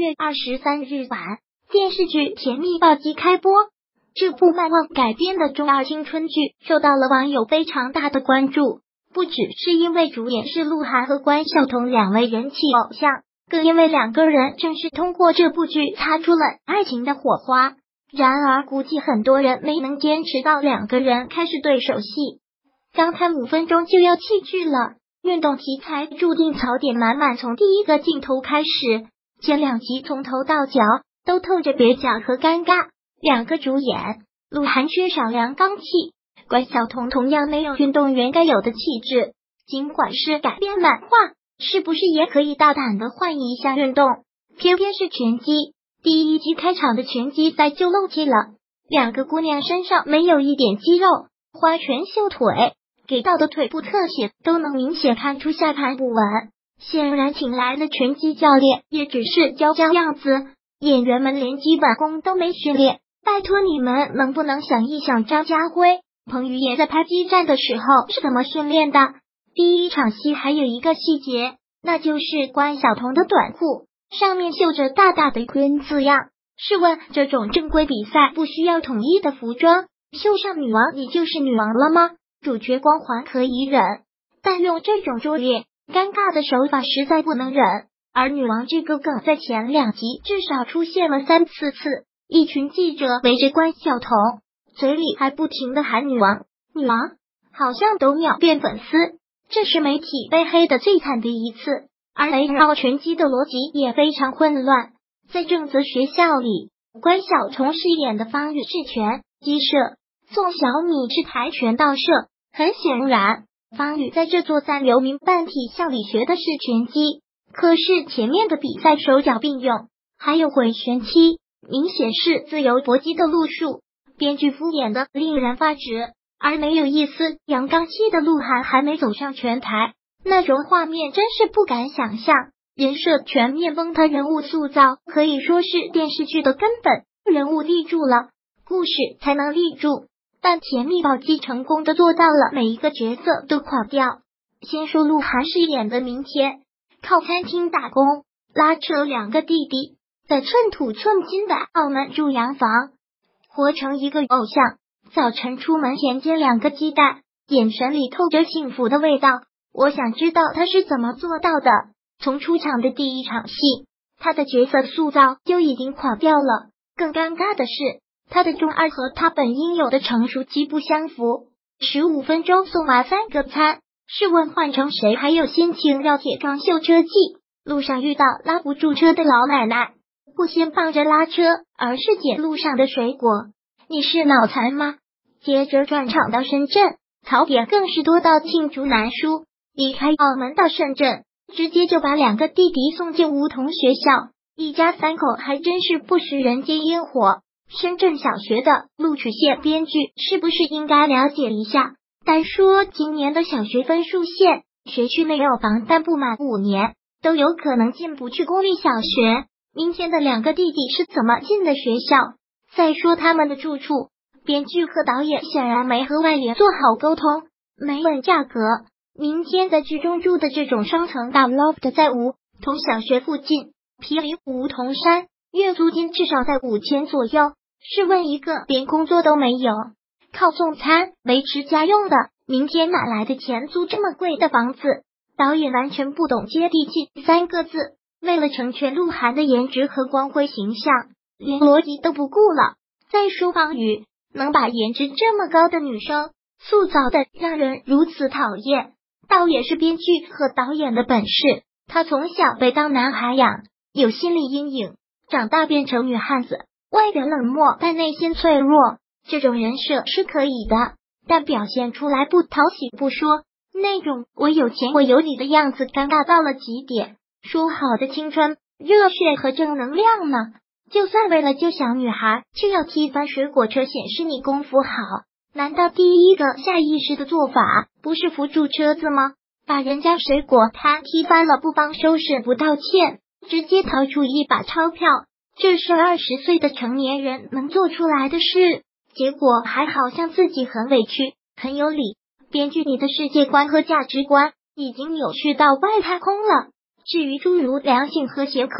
月23日晚，电视剧《甜蜜暴击》开播。这部漫画改编的中二青春剧受到了网友非常大的关注，不只是因为主演是鹿晗和关晓彤两位人气偶像，更因为两个人正是通过这部剧擦出了爱情的火花。然而估计很多人没能坚持到两个人开始对手戏，刚看5分钟就要弃剧了。运动题材注定槽点满满，从第一个镜头开始，前2集从头到脚都透着蹩脚和尴尬。两个主演，鹿晗缺少阳刚气，关晓彤同样没有运动员该有的气质。尽管是改编漫画，是不是也可以大胆的换一项运动？偏偏是拳击。第一集开场的拳击赛就漏气了，两个姑娘身上没有一点肌肉，花拳绣腿，给到的腿部特写都能明显看出下盘不稳。显然请来的拳击教练也只是教教样子，演员们连基本功都没训练。拜托你们能不能想一想张家辉、彭于晏在拍激战的时候是怎么训练的？第一场戏还有一个细节，那就是关晓彤的短裤上面绣着大大的 Queen 字样。试问这种正规比赛不需要统一的服装，绣上女王你就是女王了吗？主角光环可以忍，但用这种拙劣尴尬的手法实在不能忍。而女王这个梗在前2集至少出现了3、4次，一群记者围着关晓彤，嘴里还不停的喊女王女王，好像都秒变粉丝。这是媒体被黑的最惨的一次。而围绕拳击的逻辑也非常混乱。在正则学校里，关晓彤饰演的方宇是拳击社，宋小米是跆拳道社。很显然，方宇在这座三流民办体校里学的是拳击，可是前面的比赛手脚并用，还有回旋踢，明显是自由搏击的路数，编剧敷衍的令人发指。而没有一丝阳刚气的鹿晗还没走上拳台，那种画面真是不敢想象。人设全面崩塌，人物塑造可以说是电视剧的根本，人物立住了，故事才能立住。但甜蜜暴击成功的做到了每一个角色都垮掉。先说鹿晗饰演的明天，靠餐厅打工，拉扯2个弟弟，在寸土寸金的澳门住洋房，活成一个偶像。早晨出门前煎2个鸡蛋，眼神里透着幸福的味道。我想知道他是怎么做到的。从出场的第一场戏，他的角色塑造就已经垮掉了。更尴尬的是，他的中二和他本应有的成熟极不相符。15分钟送完3个餐，试问换成谁还有心情要铁装秀车技？路上遇到拉不住车的老奶奶，不先帮着拉车，而是捡路上的水果。你是脑残吗？接着转场到深圳，槽点更是多到罄竹难书。离开澳门到深圳，直接就把2个弟弟送进梧桐学校，一家3口还真是不食人间烟火。深圳小学的录取线编剧是不是应该了解一下？单说今年的小学分数线，学区内有房但不满5年都有可能进不去公立小学。明天的2个弟弟是怎么进的学校？再说他们的住处，编剧和导演显然没和外联做好沟通，没问价格。明天在剧中住的这种双层大 loft 在梧桐小学附近，毗邻梧桐山，月租金至少在5000左右。试问一个连工作都没有，靠送餐维持家用的，明天哪来的钱租这么贵的房子？导演完全不懂接地气3个字，为了成全鹿晗的颜值和光辉形象，连逻辑都不顾了。再说方宇，能把颜值这么高的女生塑造的让人如此讨厌，倒也是编剧和导演的本事。他从小被当男孩养，有心理阴影，长大变成女汉子，外表冷漠但内心脆弱，这种人设是可以的，但表现出来不讨喜不说，那种我有钱我有理的样子尴尬到了极点。说好的青春、热血和正能量呢？就算为了救小女孩，却要踢翻水果车显示你功夫好，难道第一个下意识的做法不是扶住车子吗？把人家水果摊踢翻了，不帮收拾不道歉，直接掏出一把钞票，这是20岁的成年人能做出来的事。结果还好像自己很委屈很有理。编剧，你的世界观和价值观已经扭曲到外太空了。至于诸如良性和谐可，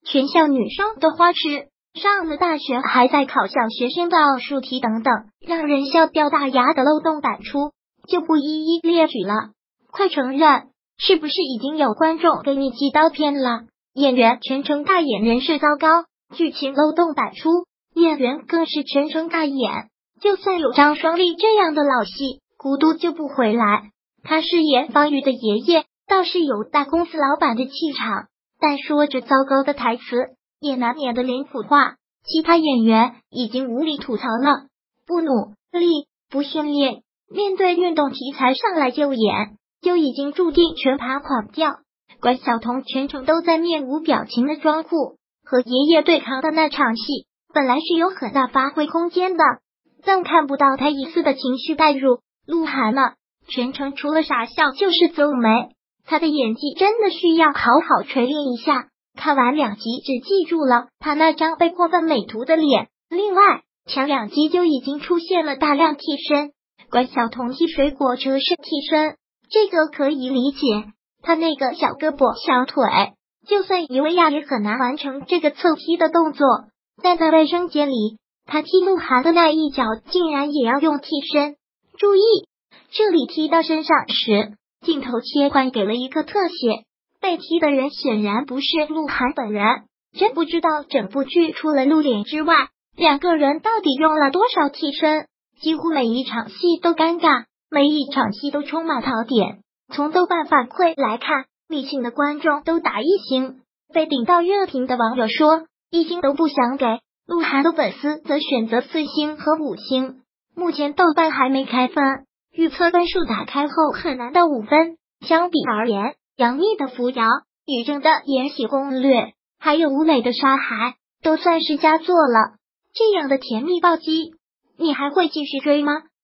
全校女生的花痴，上了大学还在考小学生的奥数题等等，让人笑掉大牙的漏洞百出，就不一一列举了。快承认，是不是已经有观众给你寄刀片了？演员全程大演人设糟糕，剧情漏洞百出，演员更是全程大演。就算有张双立这样的老戏，孤独就不回来。他饰演方瑜的爷爷，倒是有大公司老板的气场，但说着糟糕的台词，也难免的脸谱化。其他演员已经无力吐槽了，不努力，不训练，面对运动题材上来就演，就已经注定全盘垮掉。关晓彤全程都在面无表情的装酷，和爷爷对抗的那场戏，本来是有很大发挥空间的，但看不到他一丝的情绪带入。鹿晗呢，全程除了傻笑就是皱眉，他的演技真的需要好好锤炼一下。看完2集只记住了他那张被过分美图的脸，另外前2集就已经出现了大量替身，关晓彤替水果折是替身，这个可以理解，他那个小胳膊小腿，就算以为亚也很难完成这个侧踢的动作，但在卫生间里，他踢鹿晗的那一脚竟然也要用替身。注意，这里踢到身上时，镜头切换给了一个特写，被踢的人显然不是鹿晗本人。真不知道整部剧除了露脸之外，2个人到底用了多少替身，几乎每一场戏都尴尬，每一场戏都充满槽点。从豆瓣反馈来看，理性的观众都打1星，被顶到热评的网友说1星都不想给，鹿晗的粉丝则选择4星和5星。目前豆瓣还没开分，预测分数打开后很难到5分。相比而言，杨幂的扶摇、于正的延禧攻略，还有吴磊的沙海，都算是佳作了。这样的甜蜜暴击，你还会继续追吗？